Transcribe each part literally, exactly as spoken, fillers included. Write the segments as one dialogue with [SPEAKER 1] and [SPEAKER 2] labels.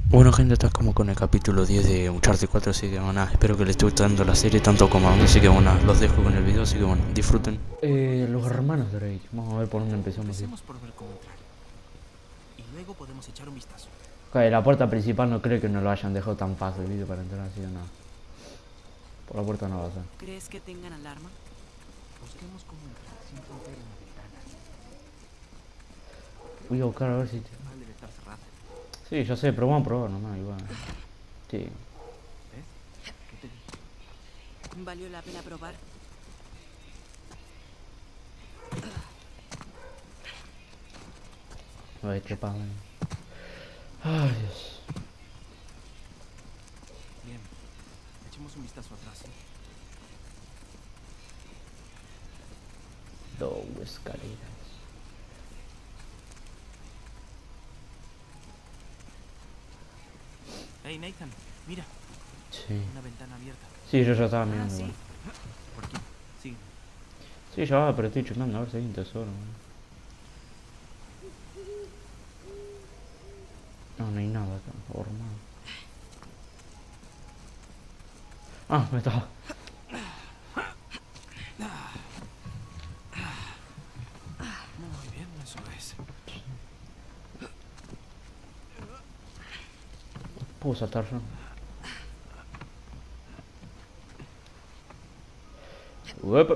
[SPEAKER 1] Bueno gente, estás como con el capítulo diez de Uncharted cuatro, así que bueno, espero que les esté gustando la serie tanto como a mí, así que bueno, los dejo con el video, así que bueno, disfruten. Eh, los hermanos Drake, vamos a ver por dónde empezamos.
[SPEAKER 2] Empecemos por ver cómo entrar. Y luego podemos echar un vistazo.
[SPEAKER 1] Okay, la puerta principal no creo que nos lo hayan dejado tan fácil el video para entrar, así que nada. Por la puerta no va a ser.
[SPEAKER 3] ¿Crees que tengan alarma?
[SPEAKER 2] Busquemos cómo entrar sin romper una ventana.
[SPEAKER 1] Voy a buscar a ver si...
[SPEAKER 2] La principal debe estar cerrada.
[SPEAKER 1] Sí, yo sé, pero vamos a probar nomás, igual. Sí.
[SPEAKER 2] ¿Ves? ¿Qué te dije?
[SPEAKER 3] ¿Valió la pena probar?
[SPEAKER 1] A ver, trepado. Ay, Dios.
[SPEAKER 2] Bien. Echemos un vistazo atrás, ¿sí?
[SPEAKER 1] Dos escaleras.
[SPEAKER 2] Hey, Nathan, mira.
[SPEAKER 1] Sí.
[SPEAKER 2] Una ventana abierta.
[SPEAKER 1] Sí, yo ya estaba
[SPEAKER 3] Ah,
[SPEAKER 1] mirando.
[SPEAKER 3] sí.
[SPEAKER 1] Igual.
[SPEAKER 2] Por aquí. Sigue.
[SPEAKER 1] Sí, ya va, pero estoy chutando a ver si hay un tesoro. No, no hay nada acá, hormado. Ah, me estaba.
[SPEAKER 2] Muy bien, eso es.
[SPEAKER 1] Puedo saltar yo. Uepa.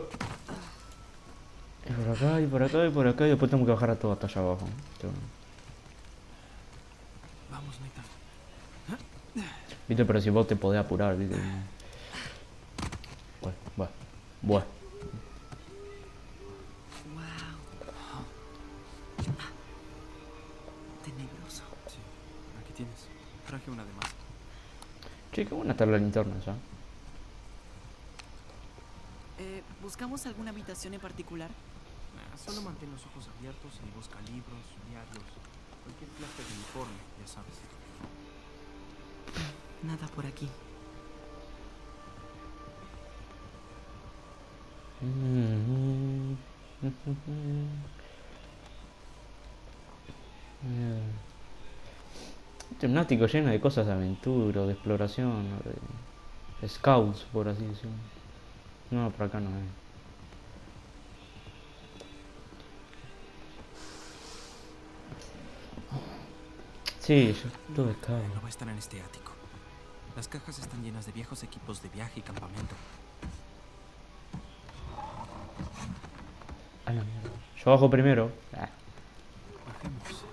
[SPEAKER 1] Y por acá, y por acá, y por acá, y después tengo que bajar a todo hasta allá abajo.
[SPEAKER 2] Vamos, Nathan.
[SPEAKER 1] Viste, pero si vos te podés apurar, viste. Bueno, bueno, bueno.
[SPEAKER 3] Wow. Tenebroso.
[SPEAKER 2] Sí, aquí tienes. Traje una de más.
[SPEAKER 1] Che, qué buena está la linterna ya.
[SPEAKER 3] Eh, ¿buscamos alguna habitación en particular?
[SPEAKER 2] Nah, solo mantén los ojos abiertos y busca libros, diarios, cualquier clase de uniforme, ya sabes.
[SPEAKER 3] Nada por aquí.
[SPEAKER 1] Temático lleno de cosas de aventura, de exploración, de scouts, por así decirlo. No, por acá no es. Sí, yo todo
[SPEAKER 2] No,
[SPEAKER 1] scout.
[SPEAKER 2] no va a estar en este ático. Las cajas están llenas de viejos equipos de viaje y campamento.
[SPEAKER 1] A la mierda. Yo bajo primero. Ah.
[SPEAKER 2] Bajemos.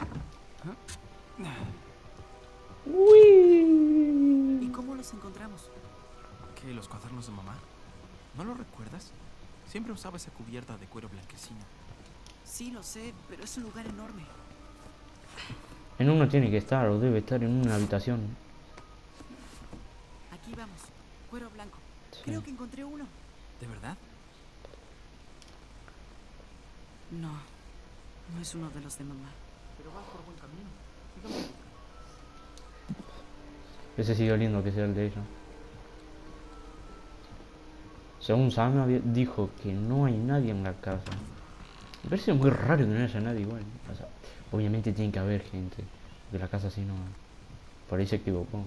[SPEAKER 3] ¿Y cómo los encontramos?
[SPEAKER 2] ¿Qué? ¿Los cuadernos de mamá? ¿No lo recuerdas? Siempre usaba esa cubierta de cuero blanquecino.
[SPEAKER 3] Sí, lo sé, pero es un lugar enorme.
[SPEAKER 1] En uno tiene que estar, o debe estar en una habitación.
[SPEAKER 3] Aquí vamos. Cuero blanco.
[SPEAKER 1] Sí.
[SPEAKER 3] Creo que encontré uno.
[SPEAKER 2] ¿De verdad?
[SPEAKER 3] No. No es uno de los de mamá.
[SPEAKER 2] Pero vas por buen camino. Sigamos.
[SPEAKER 1] Ese sigue lindo que sea el de ella. Según Sam había- dijo que no hay nadie en la casa. Me parece muy raro que no haya nadie igual. O sea, obviamente tiene que haber gente. Porque la casa así no. Por ahí se equivocó.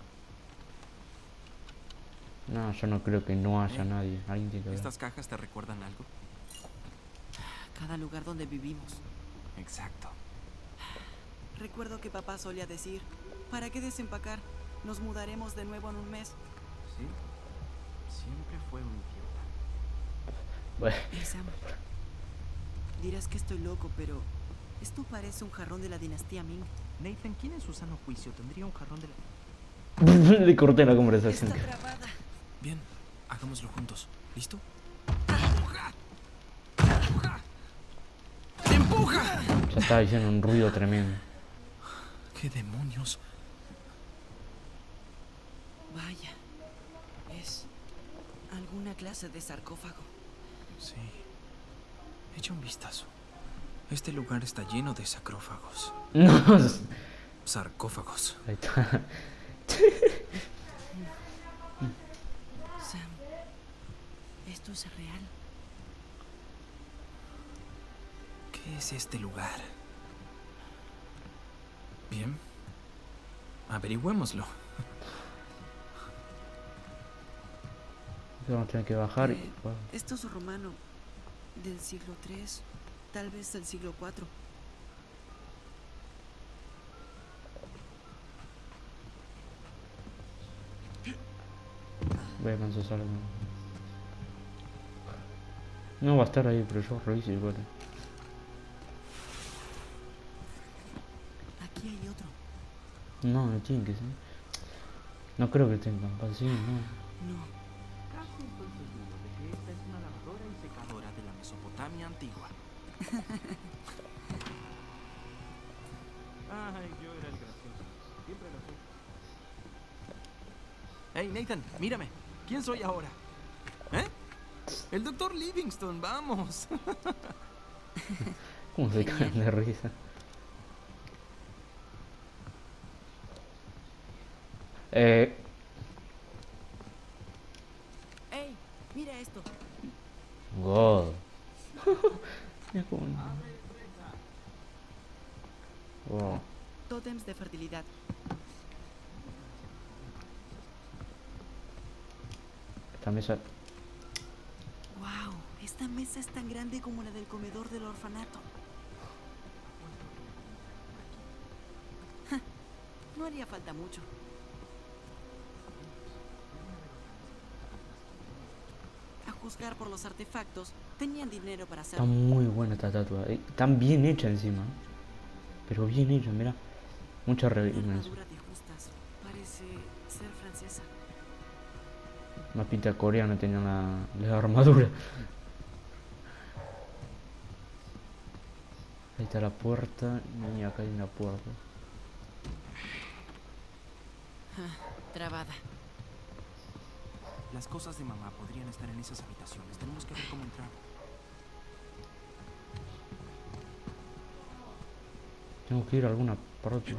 [SPEAKER 1] No, yo no creo que no haya
[SPEAKER 2] Eh,
[SPEAKER 1] nadie. Alguien tiene que haber.
[SPEAKER 2] ¿Estas cajas te recuerdan algo?
[SPEAKER 3] Cada lugar donde vivimos.
[SPEAKER 2] Exacto.
[SPEAKER 3] Recuerdo que papá solía decir, ¿para qué desempacar? Nos mudaremos de nuevo en un mes.
[SPEAKER 2] Sí. Siempre fue un idiota.
[SPEAKER 1] Bueno,
[SPEAKER 3] Hey, Sam. Dirás que estoy loco, pero esto parece un jarrón de la dinastía Ming.
[SPEAKER 2] Nathan, ¿quién en su sano juicio tendría un jarrón de la...
[SPEAKER 1] le corté la conversación.
[SPEAKER 3] Está trabada.
[SPEAKER 2] Bien, hagámoslo juntos. ¿Listo? ¡Empuja!
[SPEAKER 1] Ya estaba diciendo un ruido tremendo.
[SPEAKER 2] ¿Qué demonios?
[SPEAKER 3] Vaya. Es alguna clase de sarcófago.
[SPEAKER 2] Sí. Echa un vistazo. Este lugar está lleno de sacrófagos.
[SPEAKER 1] No.
[SPEAKER 2] Sarcófagos.
[SPEAKER 1] Ahí está.
[SPEAKER 3] Sam, esto es real.
[SPEAKER 2] ¿Qué es este lugar? Bien. Averigüémoslo.
[SPEAKER 1] Vamos a tener que bajar y...
[SPEAKER 3] Eh, esto es romano, del siglo tres, tal vez del siglo cuatro.
[SPEAKER 1] Voy a cansar. No va a estar ahí, pero yo reviso igual.
[SPEAKER 3] Aquí hay otro.
[SPEAKER 1] No, no tiene que ser. No creo que tengan vacío, no.
[SPEAKER 3] No.
[SPEAKER 2] Casi estoy seguro de que esta es una lavadora y secadora de la Mesopotamia antigua. Ay, yo era el gracioso. Siempre lo fui. Hey, Nathan, mírame. ¿Quién soy ahora? ¿Eh? El doctor Livingstone, vamos.
[SPEAKER 1] ¿Cómo se caen de risa? Eh...
[SPEAKER 3] ¡Ey! Mira esto.
[SPEAKER 1] God. Mira cómo... Wow.
[SPEAKER 3] Tótems de fertilidad.
[SPEAKER 1] Esta mesa...
[SPEAKER 3] ¡Wow! Esta mesa es tan grande como la del comedor del orfanato. Ja, no haría falta mucho. A juzgar por los artefactos, tenían dinero para
[SPEAKER 1] Está
[SPEAKER 3] hacerlo.
[SPEAKER 1] muy buena esta estatua. Eh, Tan bien hecha encima. Pero bien hecha, mira. Mucha
[SPEAKER 3] Una
[SPEAKER 1] revelación.
[SPEAKER 3] armadura de justas. Parece ser francesa.
[SPEAKER 1] Más pinta coreana tenía la, la armadura. Ahí está la puerta. Y acá hay una puerta.
[SPEAKER 3] Ah, trabada.
[SPEAKER 2] Las cosas de mamá podrían estar en esas habitaciones. Tenemos que ver cómo entrar.
[SPEAKER 1] Tengo que ir a alguna parte.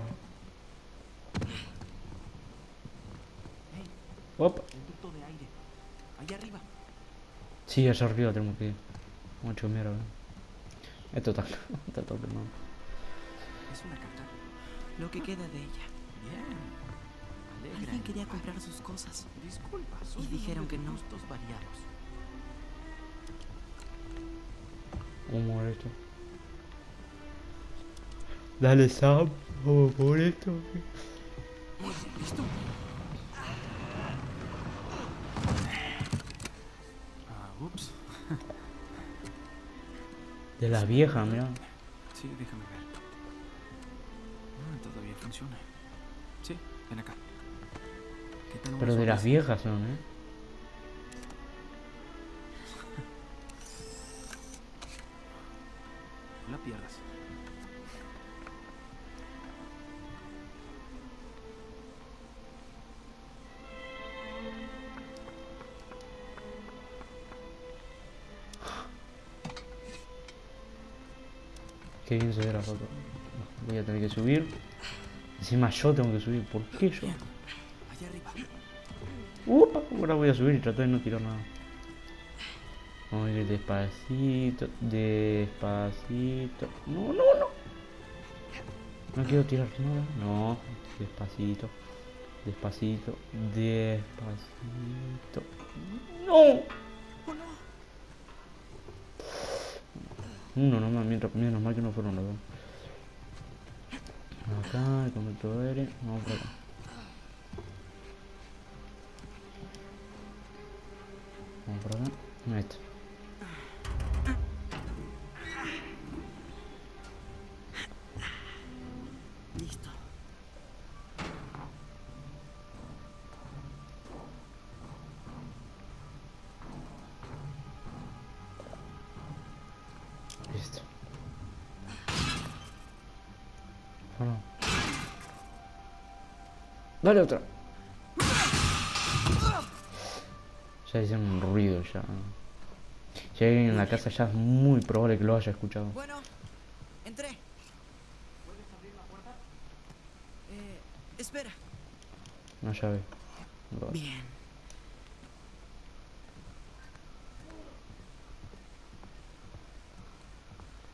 [SPEAKER 2] Hey,
[SPEAKER 1] Op.
[SPEAKER 2] el ducto de aire. Allá arriba.
[SPEAKER 1] Sí, allá arriba tenemos que ir. Mucho mierda. ¿Eh? Esto está, está todo quemado.
[SPEAKER 2] Es una caja.
[SPEAKER 3] Lo que queda de ella.
[SPEAKER 2] Bien. Alegra
[SPEAKER 3] Alguien
[SPEAKER 2] el
[SPEAKER 3] quería
[SPEAKER 2] lugar.
[SPEAKER 3] comprar sus cosas.
[SPEAKER 2] Disculpa, soy
[SPEAKER 3] Y
[SPEAKER 2] un
[SPEAKER 3] dijeron
[SPEAKER 2] hombre
[SPEAKER 3] que
[SPEAKER 2] de
[SPEAKER 3] no.
[SPEAKER 2] gustos variados.
[SPEAKER 1] ¿Cómo mover esto? Dale, Sam. Vamos por esto.
[SPEAKER 2] ¿Listo? Ah, ups.
[SPEAKER 1] De las viejas, mira.
[SPEAKER 2] Sí, déjame ver. Ah, todavía funciona. Sí, ven acá. ¿Qué tal
[SPEAKER 1] Pero de las viejas son, ¿eh?
[SPEAKER 2] No la pierdas.
[SPEAKER 1] Qué bien se ve la foto. Voy a tener que subir. Encima yo tengo que subir. ¿Por qué yo?
[SPEAKER 2] Bien. Allá arriba.
[SPEAKER 1] Uh, ahora voy a subir y tratar de no tirar nada. Vamos a ir despacito, despacito. No, no, no. No quiero tirar nada. No, despacito, despacito, despacito. No. Uno nomás, mientras, menos mal que no fueron los dos. Acá, el conducto de aire. Vamos por acá. Vamos por acá. Ahí está.
[SPEAKER 3] Listo.
[SPEAKER 1] Listo. Bueno. Dale otra. Ya hicieron un ruido ya. Si hay alguien en la casa ya es muy probable que lo haya escuchado.
[SPEAKER 3] Bueno, entré. ¿Puedes abrir la puerta? Eh, espera.
[SPEAKER 1] Una llave.
[SPEAKER 3] Bien.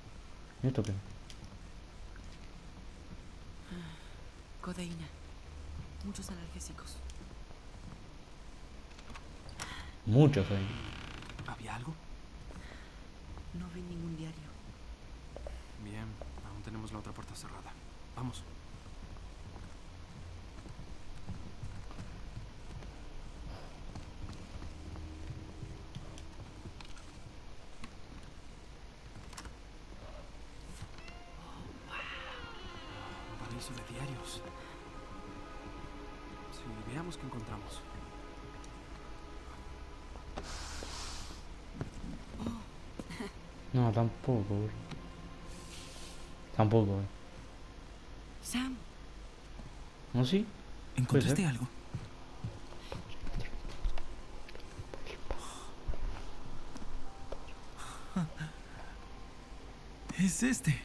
[SPEAKER 1] ¿Y esto qué?
[SPEAKER 3] Codeína. muchos analgésicos.
[SPEAKER 1] Muchos ahí.
[SPEAKER 2] ¿Había algo?
[SPEAKER 3] No vi ningún diario.
[SPEAKER 2] Bien, aún tenemos la otra puerta cerrada. Vamos. Un paraíso de diarios. Sí, veamos qué encontramos.
[SPEAKER 1] No, tampoco, bro. Tampoco, eh.
[SPEAKER 3] Sam,
[SPEAKER 1] ¿No sí?
[SPEAKER 2] ¿Encontraste algo? Es este.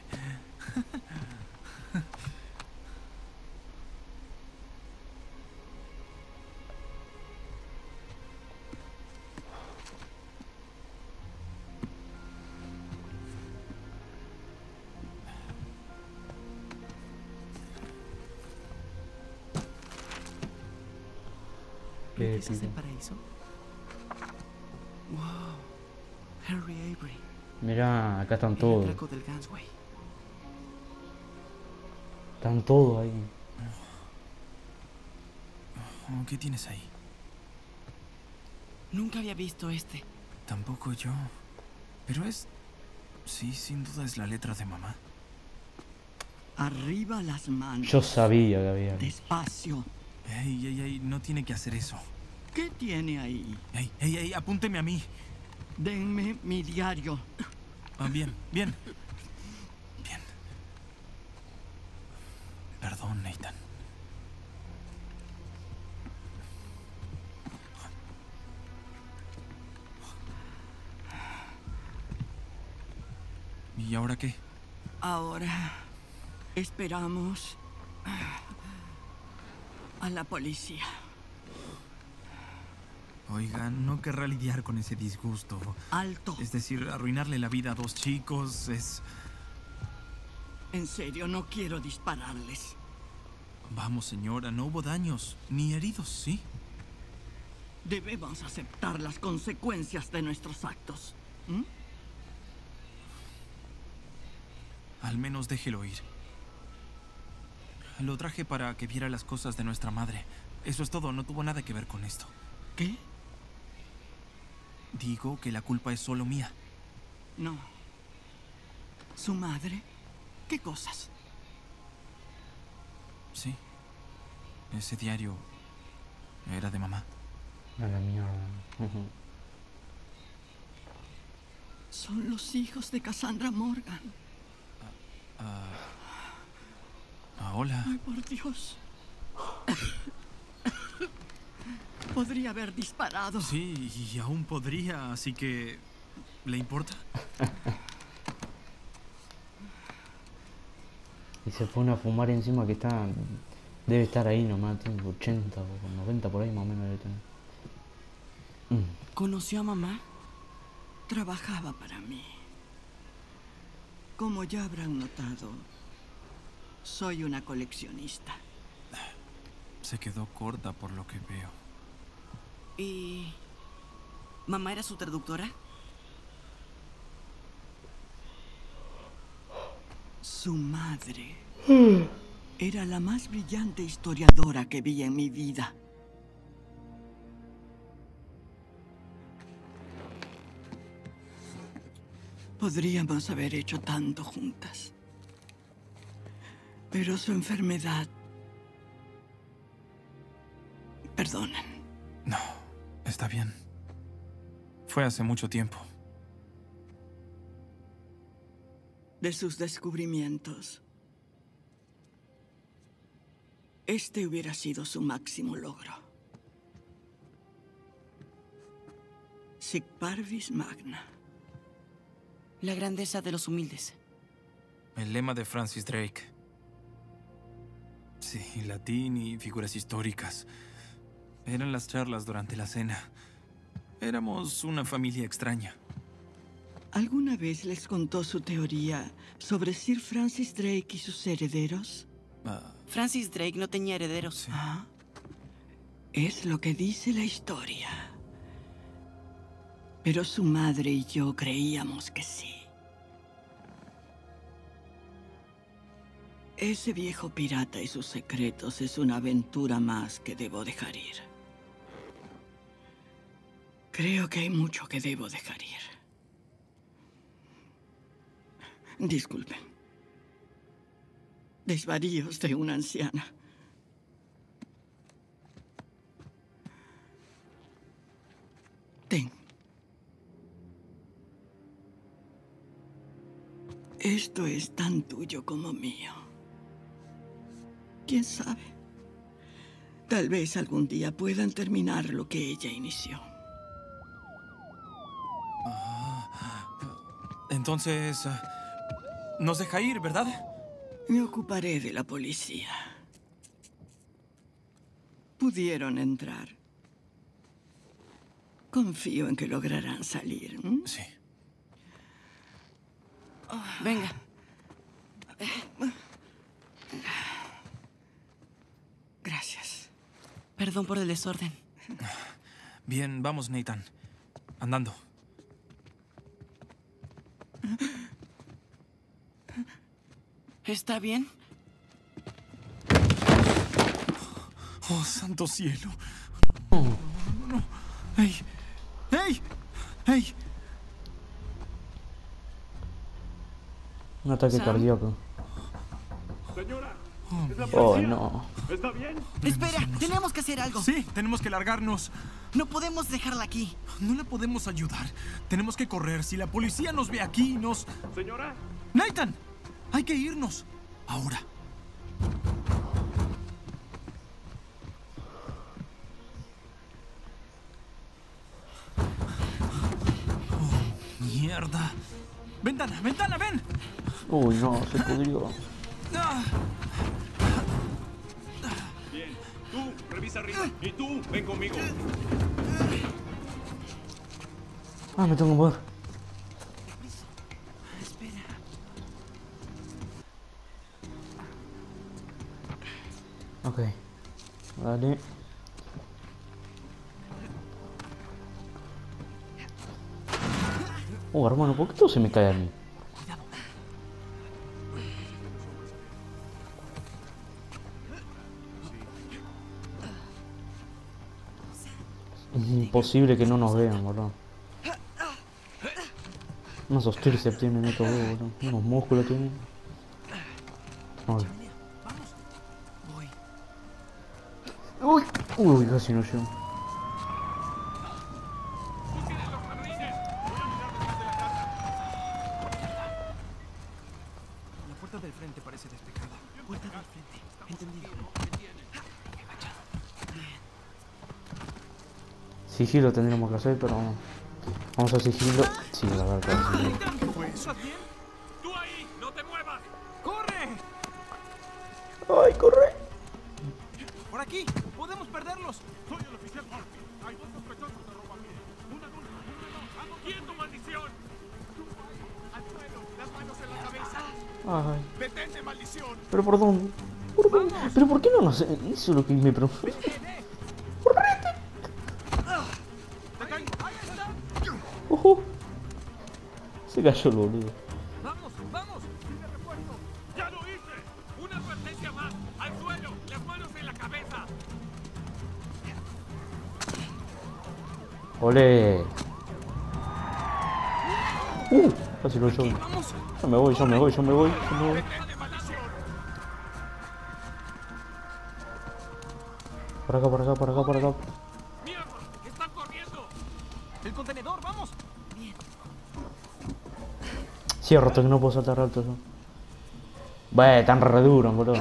[SPEAKER 1] ¿Qué
[SPEAKER 3] ¿Ese es el
[SPEAKER 1] tipo?
[SPEAKER 3] paraíso? Wow, Henry Avery.
[SPEAKER 1] Mira, acá están
[SPEAKER 3] El
[SPEAKER 1] todos.
[SPEAKER 3] atraco del Gansway.
[SPEAKER 1] Están todos ahí.
[SPEAKER 2] Oh, ¿qué tienes ahí?
[SPEAKER 3] Nunca había visto este.
[SPEAKER 2] Tampoco yo. Pero es... Sí, sin duda es la letra de mamá.
[SPEAKER 4] Arriba las manos.
[SPEAKER 1] Yo sabía que había.
[SPEAKER 4] Despacio.
[SPEAKER 2] Ey, ey, ey, no tiene que hacer eso.
[SPEAKER 4] ¿Qué tiene ahí?
[SPEAKER 2] Ey, ey, ey, apúnteme a mí.
[SPEAKER 4] Denme mi diario.
[SPEAKER 2] Ah, bien, bien. Bien. Perdón, Nathan. ¿Y ahora qué?
[SPEAKER 4] Ahora esperamos a la policía.
[SPEAKER 2] Oiga, no querrá lidiar con ese disgusto.
[SPEAKER 4] Alto.
[SPEAKER 2] Es decir, arruinarle la vida a dos chicos es...
[SPEAKER 4] En serio, no quiero dispararles.
[SPEAKER 2] Vamos, señora, no hubo daños, ni heridos, ¿sí?
[SPEAKER 4] Debemos aceptar las consecuencias de nuestros actos. ¿Mm?
[SPEAKER 2] Al menos déjelo ir. Lo traje para que viera las cosas de nuestra madre. Eso es todo, no tuvo nada que ver con esto.
[SPEAKER 4] ¿Qué?
[SPEAKER 2] Digo que la culpa es solo mía.
[SPEAKER 4] No. ¿Su madre? ¿Qué cosas?
[SPEAKER 2] Sí. Ese diario era de mamá.
[SPEAKER 1] A la mierda. Ujú.
[SPEAKER 4] Son los hijos de Cassandra Morgan.
[SPEAKER 2] Ah, ah, hola.
[SPEAKER 4] Ay, por Dios. Podría haber disparado.
[SPEAKER 2] Sí, y aún podría, así que... ¿Le importa?
[SPEAKER 1] Y se pone a fumar encima que está... Debe estar ahí nomás, tiene ochenta o noventa por ahí más o menos debe tener. Mm.
[SPEAKER 3] ¿Conoció a mamá?
[SPEAKER 4] Trabajaba para mí. Como ya habrán notado, soy una coleccionista.
[SPEAKER 2] Se quedó corta por lo que veo.
[SPEAKER 3] ¿Y mamá era su traductora?
[SPEAKER 4] Su madre era la más brillante historiadora que vi en mi vida. Podríamos haber hecho tanto juntas. Pero su enfermedad... Perdonen.
[SPEAKER 2] No, está bien. Fue hace mucho tiempo.
[SPEAKER 4] De sus descubrimientos, este hubiera sido su máximo logro. Sic parvis magna.
[SPEAKER 3] La grandeza de los humildes.
[SPEAKER 2] El lema de Francis Drake. Sí, latín y figuras históricas. Eran las charlas durante la cena. Éramos una familia extraña.
[SPEAKER 4] ¿Alguna vez les contó su teoría sobre Sir Francis Drake y sus herederos?
[SPEAKER 2] Ah,
[SPEAKER 3] Francis Drake no tenía herederos.
[SPEAKER 2] sí.
[SPEAKER 4] Ah, Es lo que dice la historia. Pero su madre y yo creíamos que sí. Ese viejo pirata y sus secretos es una aventura más que debo dejar ir. Creo que hay mucho que debo dejar ir. Disculpen. Desvaríos de una anciana. Ten. Esto es tan tuyo como mío. ¿Quién sabe? Tal vez algún día puedan terminar lo que ella inició.
[SPEAKER 2] Entonces, uh, nos deja ir, ¿verdad?
[SPEAKER 4] Me ocuparé de la policía. Pudieron entrar. Confío en que lograrán salir. ¿m?
[SPEAKER 2] Sí.
[SPEAKER 3] Venga.
[SPEAKER 4] Gracias.
[SPEAKER 3] Perdón por el desorden.
[SPEAKER 2] Bien, vamos, Nathan. Andando.
[SPEAKER 3] ¿Está bien?
[SPEAKER 2] Oh, santo cielo. No, no, no, no. ¡Ey! ¡Ey! ¡Ey!
[SPEAKER 1] Un ataque
[SPEAKER 3] ¿Sam?
[SPEAKER 1] cardíaco.
[SPEAKER 5] Señora,
[SPEAKER 2] Oh,
[SPEAKER 5] ¿es la
[SPEAKER 1] Oh,
[SPEAKER 5] policía?
[SPEAKER 1] no.
[SPEAKER 5] ¿Está bien?
[SPEAKER 3] Espera, tenemos que hacer algo.
[SPEAKER 2] Sí, tenemos que largarnos.
[SPEAKER 3] No podemos dejarla aquí.
[SPEAKER 2] No le podemos ayudar. Tenemos que correr. Si la policía nos ve aquí, nos...
[SPEAKER 5] Señora,
[SPEAKER 2] ¡Nathan! Hay que irnos. Ahora. Oh, mierda. Ventana, ventana, ven.
[SPEAKER 1] Uy, no, se pudrió.
[SPEAKER 2] Ah,
[SPEAKER 5] bien. Tú, revisa arriba. Y tú, ven conmigo.
[SPEAKER 1] Ah, me tengo que mover.
[SPEAKER 3] Espera.
[SPEAKER 1] Ok. Vale. Oh, hermano, ¿por qué todo se me cae a mí? Es imposible que no nos vean, boludo. Unos tríceps tienen estos dos, boludo. Unos músculos tienen. Ay.
[SPEAKER 3] Voy.
[SPEAKER 1] Uy, uy, casi no llego.
[SPEAKER 2] la puerta del frente parece despejada.
[SPEAKER 3] Puerta del frente. Entendido.
[SPEAKER 1] Sigilo tendríamos que hacer, pero vamos. Vamos a sigilo. Sí, la verdad, sigilo.
[SPEAKER 2] ¿Qué fue eso? ¿Estás bien?
[SPEAKER 5] ¡Tú ahí! ¡No te muevas!
[SPEAKER 2] ¡Corre!
[SPEAKER 1] ¡Ay, corre!
[SPEAKER 2] ¡Por aquí! ¡Podemos perderlos!
[SPEAKER 5] Soy el oficial Murphy. Hay dos sospechosos de robo aquí. Un adulto y un menor. ¡Ando quieto, maldición! ¡Tú ahí! ¡Al suelo! ¡Las manos en la cabeza!
[SPEAKER 1] Ay.
[SPEAKER 5] ¡Detente, maldición!
[SPEAKER 1] ¿Pero por dónde? ¿Por dónde? ¿Pero por qué no nos...? Eso es lo que me pregunto. Ojo. Se cayó el boludo.
[SPEAKER 2] ¡Vamos! ¡Vamos!
[SPEAKER 5] ¡Ya lo hice! ¡Una advertencia más! ¡Al suelo! ¡Las manos en la cabeza!
[SPEAKER 1] ¡Olé! Uh, casi lo yo.
[SPEAKER 2] ¡Vamos!
[SPEAKER 1] Yo me voy, yo me voy, yo me voy, yo me voy.
[SPEAKER 5] ¡Detente, maldición!
[SPEAKER 1] Por acá, por acá, por acá, por acá.
[SPEAKER 5] ¡Mierda! ¡Están corriendo!
[SPEAKER 2] ¡El contenedor! ¡Vamos!
[SPEAKER 1] Cierro, hasta que no puedo saltar alto yo. Bah, tan re duro, boludo.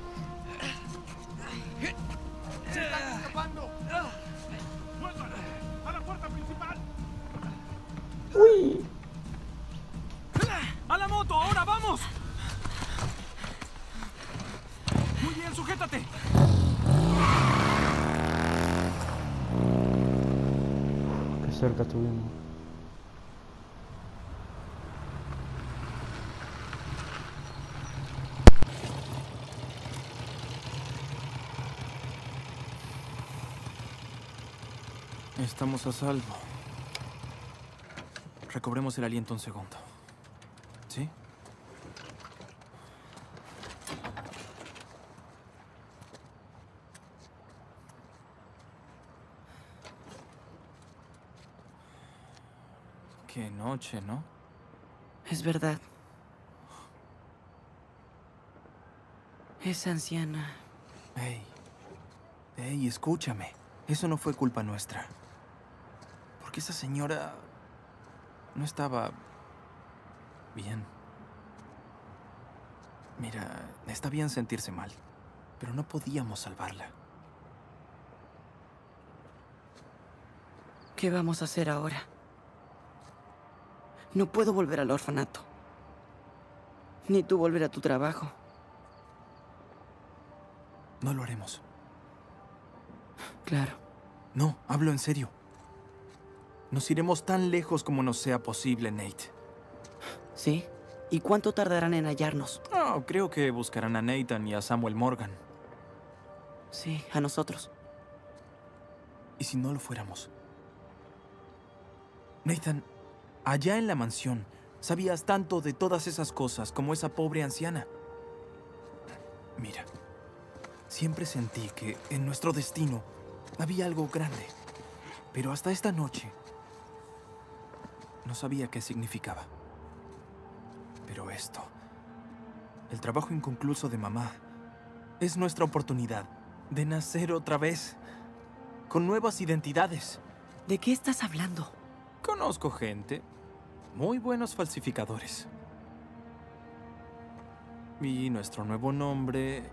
[SPEAKER 5] ¡Se están escapando! ¡Suéltala! ¡A la puerta principal!
[SPEAKER 1] Uy.
[SPEAKER 2] ¡A la moto! ¡Ahora vamos! Muy bien, sujétate.
[SPEAKER 1] Qué cerca estuvimos.
[SPEAKER 2] Estamos a salvo. Recobremos el aliento un segundo. ¿Sí? Qué noche, ¿no?
[SPEAKER 3] Es verdad. Esa anciana.
[SPEAKER 2] Hey. Hey, escúchame. Eso no fue culpa nuestra. Porque esa señora no estaba bien. Mira, está bien sentirse mal, pero no podíamos salvarla.
[SPEAKER 3] ¿Qué vamos a hacer ahora? No puedo volver al orfanato. Ni tú volver a tu trabajo.
[SPEAKER 2] No lo haremos.
[SPEAKER 3] Claro.
[SPEAKER 2] No, hablo en serio. Nos iremos tan lejos como nos sea posible, Nate.
[SPEAKER 3] ¿Sí? ¿Y cuánto tardarán en hallarnos?
[SPEAKER 2] Oh, creo que buscarán a Nathan y a Samuel Morgan.
[SPEAKER 3] Sí, a nosotros.
[SPEAKER 2] ¿Y si no lo fuéramos? Nathan, allá en la mansión, sabías tanto de todas esas cosas como esa pobre anciana. Mira, siempre sentí que en nuestro destino había algo grande. Pero hasta esta noche no sabía qué significaba. Pero esto, el trabajo inconcluso de mamá, es nuestra oportunidad de nacer otra vez, con nuevas identidades.
[SPEAKER 3] ¿De qué estás hablando?
[SPEAKER 2] Conozco gente, muy buenos falsificadores. Y nuestro nuevo nombre...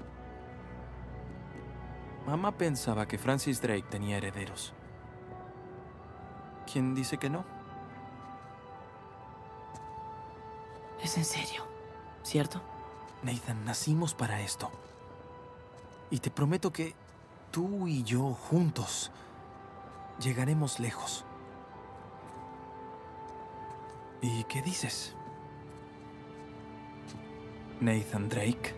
[SPEAKER 2] Mamá pensaba que Francis Drake tenía herederos. ¿Quién dice que no?
[SPEAKER 3] Es en serio, ¿cierto?
[SPEAKER 2] Nathan, nacimos para esto. Y te prometo que tú y yo juntos llegaremos lejos. ¿Y qué dices? Nathan Drake.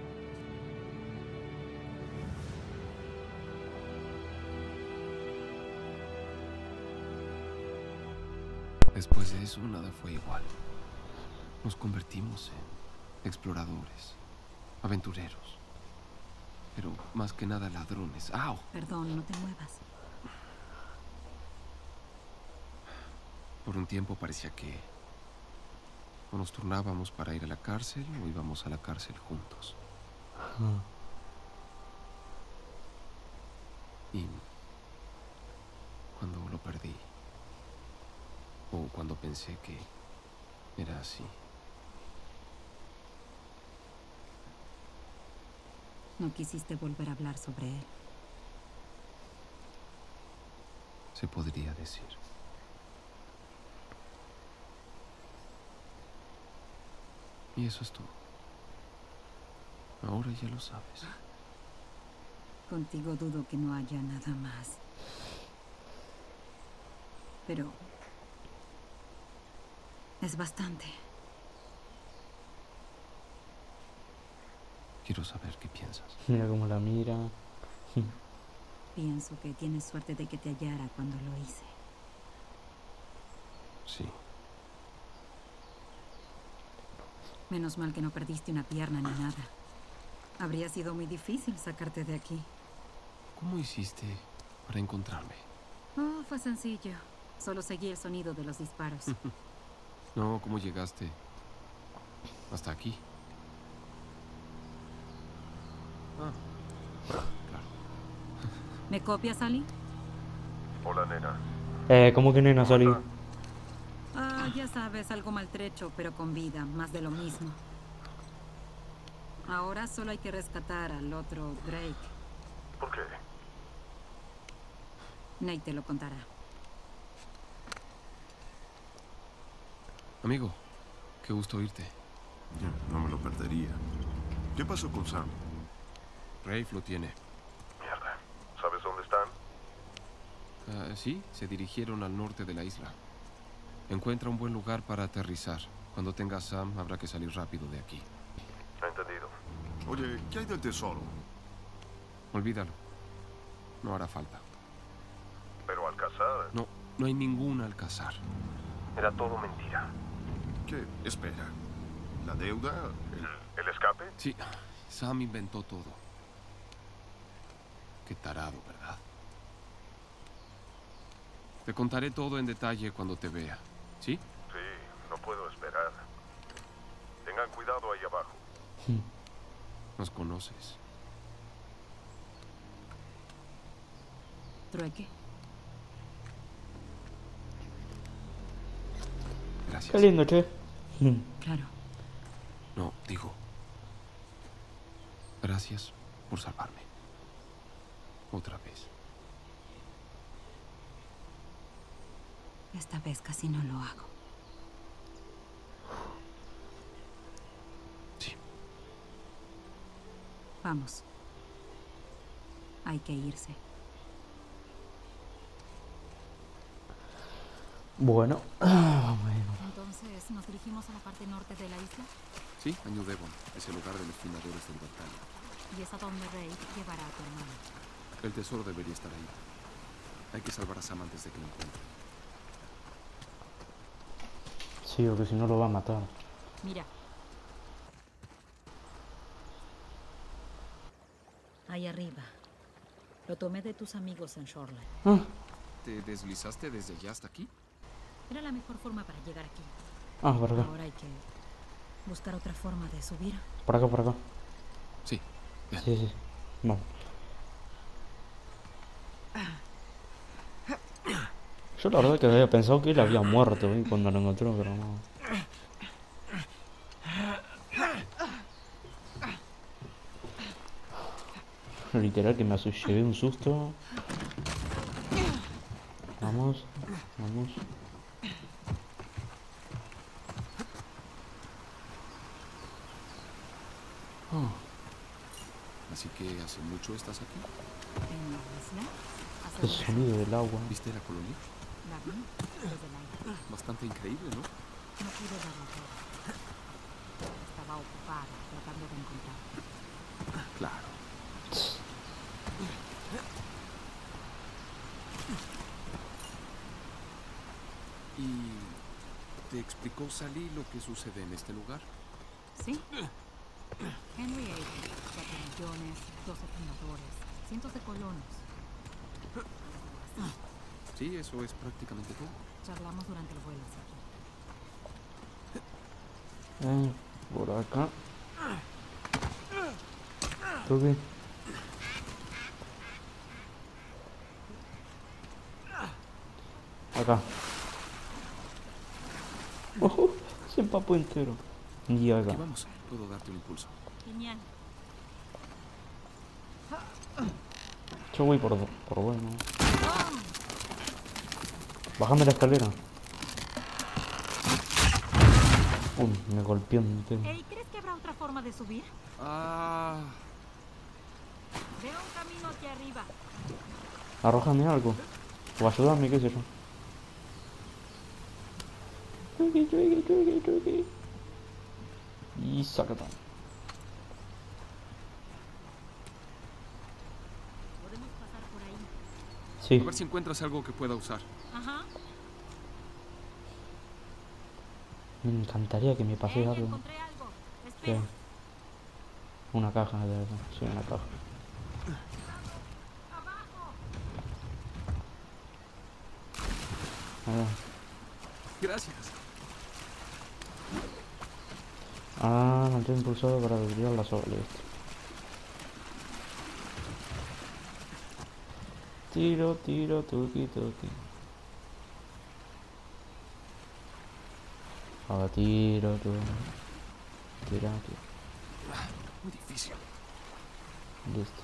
[SPEAKER 6] Después de eso, nada fue igual. Nos convertimos en exploradores, aventureros, pero más que nada ladrones. ¡Au!
[SPEAKER 7] Perdón, no te muevas.
[SPEAKER 6] Por un tiempo parecía que o nos turnábamos para ir a la cárcel o íbamos a la cárcel juntos. Y cuando lo perdí, o cuando pensé que era así,
[SPEAKER 7] No quisiste volver a hablar sobre él.
[SPEAKER 6] se podría decir. Y eso es todo. Ahora ya lo sabes.
[SPEAKER 7] Contigo dudo que no haya nada más. Pero... es bastante.
[SPEAKER 6] Quiero saber qué piensas.
[SPEAKER 1] Mira cómo la mira.
[SPEAKER 7] Pienso que tienes suerte de que te hallara cuando lo hice.
[SPEAKER 6] Sí.
[SPEAKER 7] Menos mal que no perdiste una pierna ni nada. Habría sido muy difícil sacarte de aquí.
[SPEAKER 6] ¿Cómo hiciste para encontrarme?
[SPEAKER 7] Oh, fue sencillo. Solo seguí el sonido de los disparos.
[SPEAKER 6] No, ¿cómo llegaste hasta aquí? Ah, claro.
[SPEAKER 7] ¿Me copias, Ali?
[SPEAKER 5] Hola, nena.
[SPEAKER 1] Eh, ¿cómo que nena salí?
[SPEAKER 7] Ah, ya sabes, algo maltrecho, pero con vida, más de lo mismo. Ahora solo hay que rescatar al otro Drake.
[SPEAKER 5] ¿Por qué?
[SPEAKER 7] Nate te lo contará.
[SPEAKER 6] Amigo, qué gusto oírte.
[SPEAKER 5] No me lo perdería. ¿Qué pasó con Sam?
[SPEAKER 6] Rafe lo tiene.
[SPEAKER 5] Mierda. ¿Sabes dónde están?
[SPEAKER 6] Ah, sí, se dirigieron al norte de la isla. Encuentra un buen lugar para aterrizar. Cuando tenga a Sam, habrá que salir rápido de aquí.
[SPEAKER 5] Entendido. Oye, ¿qué hay del tesoro?
[SPEAKER 6] Olvídalo. No hará falta.
[SPEAKER 5] Pero al cazar Alcazar.
[SPEAKER 6] No, no hay ningún Alcazar.
[SPEAKER 5] Era todo mentira. ¿Qué? Espera. ¿La deuda? ¿El, el escape?
[SPEAKER 6] Sí, Sam inventó todo. Qué tarado, ¿verdad? Te contaré todo en detalle cuando te vea, ¿sí?
[SPEAKER 5] Sí, no puedo esperar. Tengan cuidado ahí abajo.
[SPEAKER 6] Nos conoces.
[SPEAKER 7] ¿Trueque?
[SPEAKER 6] Gracias.
[SPEAKER 1] Qué lindo, che.
[SPEAKER 7] Claro.
[SPEAKER 6] No, digo. Gracias por salvarme. Otra vez.
[SPEAKER 7] Esta vez casi no lo hago.
[SPEAKER 6] Sí.
[SPEAKER 7] Vamos. Hay que irse.
[SPEAKER 1] Bueno, vamos a ir.
[SPEAKER 7] Entonces, ¿nos dirigimos a la parte norte de la isla?
[SPEAKER 6] Sí, a New Devon, es el lugar de los fundadores del Bartali.
[SPEAKER 7] Y es a donde Rey llevará a tu hermano.
[SPEAKER 6] El tesoro debería estar ahí. Hay que salvar a Sam antes de que lo encuentre.
[SPEAKER 1] Sí, porque si no lo va a matar.
[SPEAKER 7] Mira. Ahí arriba. Lo tomé de tus amigos en Shoreline.
[SPEAKER 1] Ah,
[SPEAKER 6] ¿Te deslizaste desde allá hasta aquí?
[SPEAKER 7] Era la mejor forma para llegar aquí.
[SPEAKER 1] ah, por acá.
[SPEAKER 7] Ahora hay que buscar otra forma de subir.
[SPEAKER 1] Por acá, por acá.
[SPEAKER 6] Sí. Bien.
[SPEAKER 1] Sí, sí. Vamos. Yo la verdad que había pensado que él había muerto, ¿eh? Cuando lo encontró, pero no. Literal que me asusté, llevé un susto. Vamos, vamos. Oh,
[SPEAKER 6] Así que hace mucho estás aquí.
[SPEAKER 7] En la isla.
[SPEAKER 1] el sonido del agua.
[SPEAKER 6] ¿Viste la colonia?
[SPEAKER 7] La vi desde el aire.
[SPEAKER 6] Bastante increíble, ¿no?
[SPEAKER 7] No pude verla toda. Estaba ocupada tratando de encontrar.
[SPEAKER 6] Claro. ¿Y te explicó Sally lo que sucede en este lugar?
[SPEAKER 7] ¿Sí? Henry Avery, cuatro millones, doce fundadores, cientos de colonos.
[SPEAKER 6] Sí, eso es prácticamente todo.
[SPEAKER 7] Charlamos durante el vuelo hacia aquí.
[SPEAKER 1] Eh, por acá. Toque. Acá. Ojo, se empapó entero. Y acá.
[SPEAKER 6] Aquí vamos, puedo darte un impulso.
[SPEAKER 7] Genial.
[SPEAKER 1] Yo voy por, por bueno. Bájame la escalera. Uy, me golpeó entero.
[SPEAKER 7] Hey, ¿crees que habrá otra forma de subir?
[SPEAKER 6] Ah,
[SPEAKER 7] Veo un camino hacia arriba.
[SPEAKER 1] Arrójame algo. O ayúdame, qué sé yo. Chuki, chuki, chuki, chuki. Y sácate.
[SPEAKER 7] Podemos pasar por ahí.
[SPEAKER 1] Sí.
[SPEAKER 6] a ver si encuentras algo que pueda usar.
[SPEAKER 7] Ajá.
[SPEAKER 1] Me encantaría que me pase
[SPEAKER 7] Hey,
[SPEAKER 1] algo.
[SPEAKER 7] encontré algo.
[SPEAKER 1] ¿Qué?
[SPEAKER 7] Espera.
[SPEAKER 1] Una caja, de verdad. Sí, una caja. A ver.
[SPEAKER 6] Gracias.
[SPEAKER 1] Ah, mantener impulsado para desviar la soga. Listo. Tiro, tiro, tuki, tuki. Ahora tiro, tu. Tira, tira.
[SPEAKER 6] Muy difícil.
[SPEAKER 1] Listo.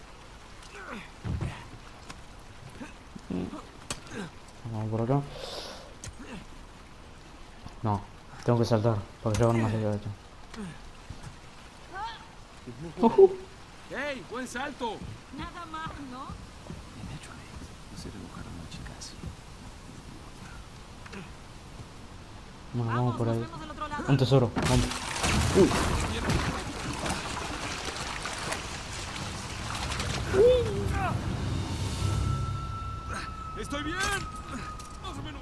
[SPEAKER 1] Vamos por acá. No, tengo que saltar para llegar más allá de esto.
[SPEAKER 6] ¡Hey! ¡Buen salto!
[SPEAKER 7] Nada más, ¿no?
[SPEAKER 6] Bien hecho, Alex. Hacer enojar a una chica así.
[SPEAKER 1] Bueno, vamos
[SPEAKER 7] Vamos,
[SPEAKER 1] por
[SPEAKER 7] nos
[SPEAKER 1] ahí.
[SPEAKER 7] vemos del otro lado.
[SPEAKER 1] Un tesoro, vamos. Uy.
[SPEAKER 5] ¡Estoy bien! Más o menos.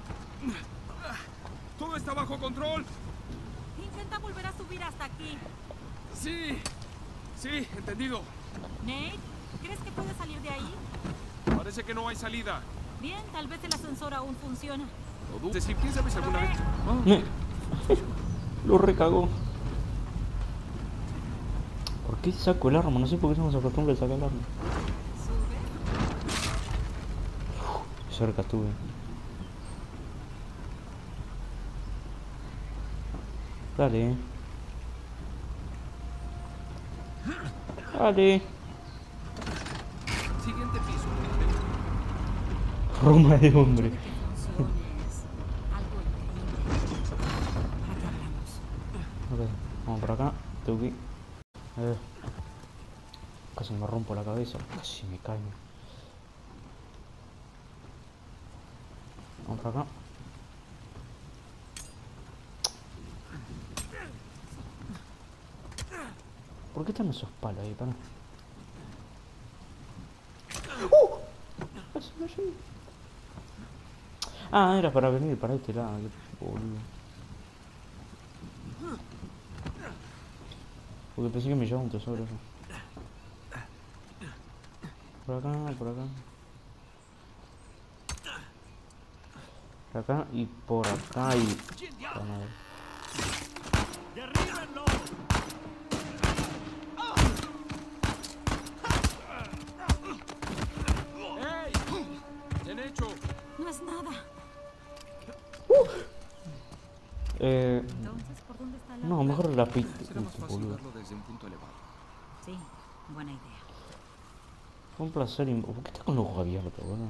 [SPEAKER 5] Todo está bajo control.
[SPEAKER 8] Intenta volver a subir hasta aquí.
[SPEAKER 5] Sí. Sí, entendido.
[SPEAKER 8] Nate, ¿crees que puedes salir de ahí?
[SPEAKER 5] Parece que no hay salida.
[SPEAKER 8] Bien, tal vez el ascensor aún funciona.
[SPEAKER 5] Lo dudo. Decir, ¿quién sabe si alguna vez?
[SPEAKER 1] Me... Lo recagó. ¿Por qué saco el arma? No sé por qué se nos acostumbra a sacar el arma.
[SPEAKER 8] Sube.
[SPEAKER 1] Uf, cerca estuve. Dale. Dale.
[SPEAKER 5] Siguiente piso.
[SPEAKER 1] Forma de hombre.
[SPEAKER 8] Que funcione es algo increíble. ¿Para qué hablamos?
[SPEAKER 1] Ok, vamos por acá. Tengo que... Eh. Casi me rompo la cabeza. Casi me caigo. Vamos por acá. ¿Por qué están esos palos ahí? Para. ¡Uh! Casi me llevo. Ah, era para venir para este lado. Qué boludo. Porque pensé que me llevaba un tesoro eso. Por acá, por acá. Por acá y por acá y... Oh, madre.
[SPEAKER 5] ¡Derríbenlo! ¡Ey! ¡Bien hecho!
[SPEAKER 8] No es nada.
[SPEAKER 1] Eh...
[SPEAKER 8] Entonces, ¿por dónde está la
[SPEAKER 1] No, mejor la pista.
[SPEAKER 6] Será más fácil verlo desde un punto elevado.
[SPEAKER 8] Sí, buena idea.
[SPEAKER 1] Fue un placer. im- ¿Por qué está con los ojos abiertos, boludo?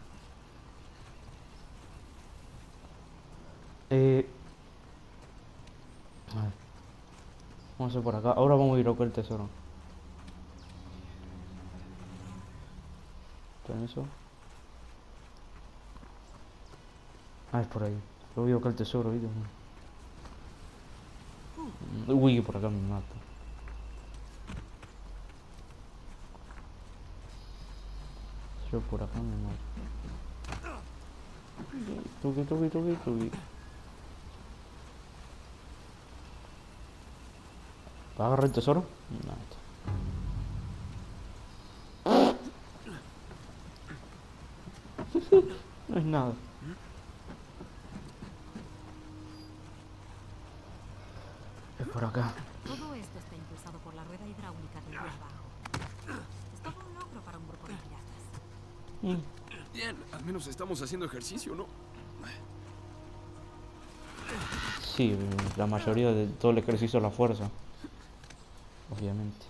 [SPEAKER 1] Eh... A ver. Vamos a ir por acá. Ahora vamos a ir a buscar el tesoro. ¿Está en eso? Ah, es por ahí. Lo voy a buscar el tesoro, ¿viste? Uy, que por acá me mata. Yo por acá me mato. Tuki, tuki, tuki, tuki. ¿Va a agarrar el tesoro? No. No es nada. Es por acá.
[SPEAKER 8] Todo esto está impulsado por la rueda hidráulica del río abajo. Es todo un logro para un grupo de piratas.
[SPEAKER 1] Mm.
[SPEAKER 6] Bien, al menos estamos haciendo ejercicio, ¿no?
[SPEAKER 1] Sí, la mayoría de todo el ejercicio es la fuerza. Obviamente.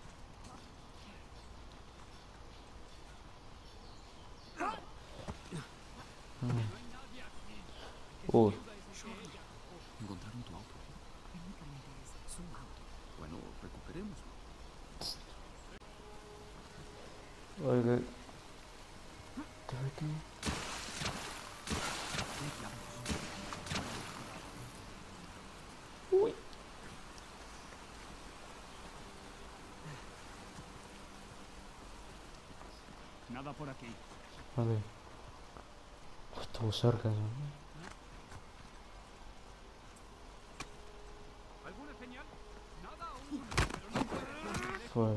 [SPEAKER 1] Mm. Uy.
[SPEAKER 6] Encontraron tu auto.
[SPEAKER 8] Técnicamente es su auto.
[SPEAKER 6] Bueno, recuperémoslo.
[SPEAKER 1] Oye, ¿te ves qué? Uy.
[SPEAKER 5] Nada por aquí.
[SPEAKER 1] Vale. Estuvo cerca eso.
[SPEAKER 5] ¿Alguna señal? Nada aún, pero no puedo.
[SPEAKER 1] Fuera.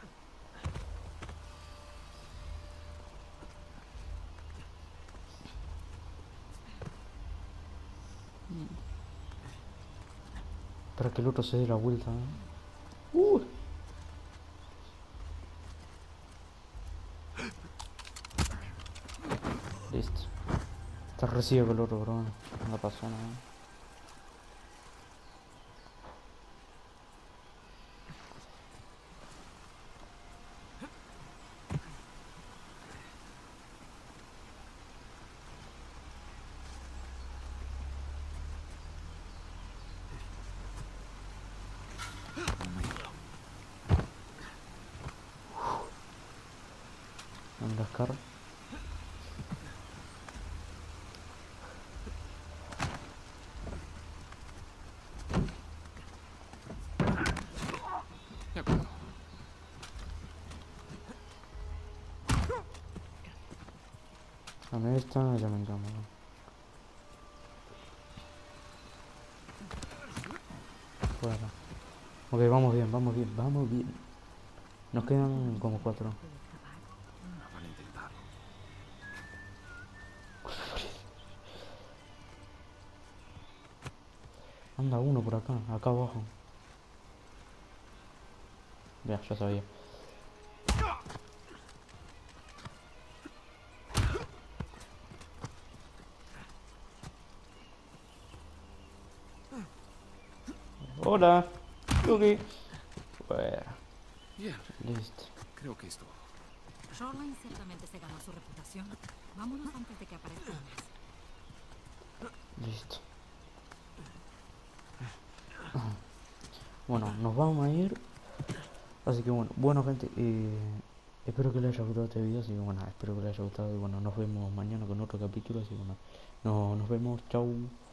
[SPEAKER 1] Para que el otro se dé la vuelta, ¿eh? Uh. Listo. Está recibo con el otro, bro. No pasó nada. En las carros.
[SPEAKER 6] De acuerdo.
[SPEAKER 1] Dame esta, ya me encanta. Fuera. Ok, vamos bien, vamos bien, vamos bien. Nos quedan como cuatro.
[SPEAKER 6] Ah, van a intentarlo.
[SPEAKER 1] Anda uno por acá, acá abajo. Ya, ya sabía. Hola. Ok. Bueno,
[SPEAKER 6] Bien,
[SPEAKER 1] listo.
[SPEAKER 6] creo que es todo.
[SPEAKER 8] Shoreline ciertamente se ganó su reputación. Vámonos antes de que aparezcan más.
[SPEAKER 1] Listo. Bueno, nos vamos a ir. Así que bueno, bueno gente, eh, espero que les haya gustado este video. Así que bueno, espero que les haya gustado. Y bueno, nos vemos mañana con otro capítulo. Así que bueno, no, nos vemos. Chau.